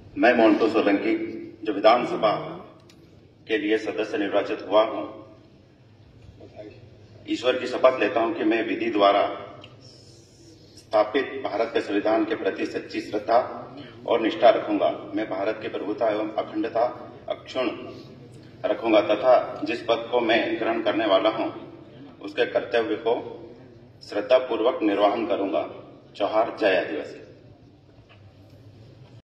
मैं मोंटू सोलंकी जो विधानसभा के लिए सदस्य निर्वाचित हुआ हूं, ईश्वर की शपथ लेता हूं कि मैं विधि द्वारा स्थापित भारत के संविधान के प्रति सच्ची श्रद्धा और निष्ठा रखूंगा। मैं भारत की प्रभुता एवं अखंडता अक्षुण्ण रखूंगा तथा जिस पद को मैं ग्रहण करने वाला हूं उसके कर्तव्य को श्रद्धापूर्वक निर्वहन करूंगा। जोहार। जय आदिवासी।